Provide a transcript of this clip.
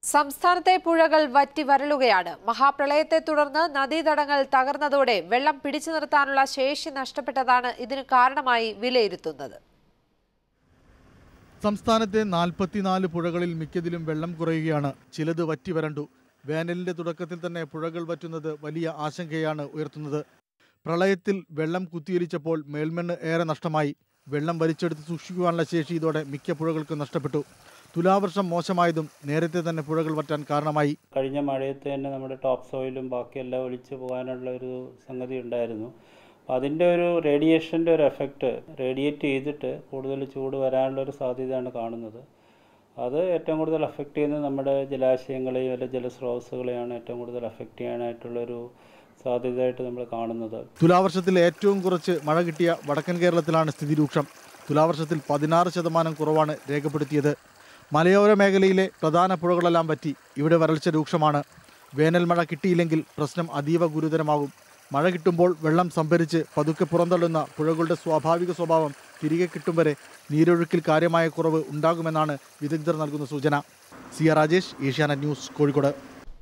സംസ്ഥാനത്തെ പുഴകൾ വറ്റി വരളുകയാണ്. മഹാപ്രളയത്തെ തുടർന്ന് നദീതടങ്ങൾ തകർന്നതോടെ വെള്ളം പിടിച്ചു നിർത്താനുള്ള ശേഷി നഷ്ടപ്പെട്ടതാണ് ഇതിന് കാരണമായി വിലയിരുത്തുന്നത്. സംസ്ഥാനത്തെ 44 പുഴകളിൽ മിക്കതിലും വെള്ളം കുറയുകയാണ്. ചിലത് വറ്റി വരണ്ടു. വേനലിന്റെ തുടക്കത്തിൽ തന്നെ പുഴകൾ വറ്റുന്നത് വലിയ ആശങ്കയാണ് ഉയർത്തുന്നത്. പ്രളയത്തിൽ വെള്ളം കുത്തിയൊലിച്ചപ്പോൾ മേൽമണ്ണ് ഏറെ നഷ്ടമായി. വെള്ളം വലിച്ചെടുത്ത് സൂക്ഷിക്കുവാനുള്ള ശേഷി ഇതോടെ മിക്ക പുഴകൾക്കും നഷ്ടപ്പെട്ടു. തുലാവർഷം മോശമായതും നേരത്തെ തന്നെ പുഴകൾ വറ്റാൻ കാരണമായി. കഴിഞ്ഞ മഴയത്ത് തന്നെ നമ്മുടെ ടോപ്പ് സോയിലും ബാക്കിയെല്ലാം ഒലിച്ചു പോകാനുള്ള ഒരു സംഗതി ഉണ്ടായിരുന്നു. അതിൻ്റെ ഒരു റേഡിയേഷൻ്റെ ഒരു എഫക്റ്റ് റേഡിയേറ്റ് ചെയ്തിട്ട് കൂടുതൽ ചൂട് വരാനുള്ള ഒരു സാധ്യതയാണ് കാണുന്നത്. അത് ഏറ്റവും കൂടുതൽ അഫക്റ്റ് ചെയ്യുന്നത് നമ്മുടെ ജലാശയങ്ങളെയും അല്ലെങ്കിൽ ജലസ്രോതസ്സുകളെയാണ് ഏറ്റവും കൂടുതൽ അഫക്റ്റ് ചെയ്യാനായിട്ടുള്ളൊരു സാധ്യതയായിട്ട് നമ്മൾ കാണുന്നത്. തുലാവർഷത്തിൽ ഏറ്റവും കുറച്ച് മഴ കിട്ടിയ വടക്കൻ കേരളത്തിലാണ് സ്ഥിതി രൂക്ഷം. തുലാവർഷത്തിൽ 16% കുറവാണ് രേഖപ്പെടുത്തിയത്. മലയോര മേഖലയിലെ പ്രധാന പുഴകളെല്ലാം വറ്റി. ഇവിടെ വരൾച്ച രൂക്ഷമാണ്. വേനൽ മഴ കിട്ടിയില്ലെങ്കിൽ പ്രശ്നം അതീവ ഗുരുതരമാകും. മഴ കിട്ടുമ്പോൾ വെള്ളം സംഭരിച്ച് പതുക്കെ പുറന്തള്ളുന്ന പുഴകളുടെ സ്വാഭാവിക സ്വഭാവം തിരികെ കിട്ടും വരെ നീരൊഴുക്കിൽ കാര്യമായ കുറവ് ഉണ്ടാകുമെന്നാണ് വിദഗ്ധർ നൽകുന്ന സൂചന. സിയ രാജേഷ്, ഏഷ്യാനെറ്റ് ന്യൂസ്, കോഴിക്കോട്.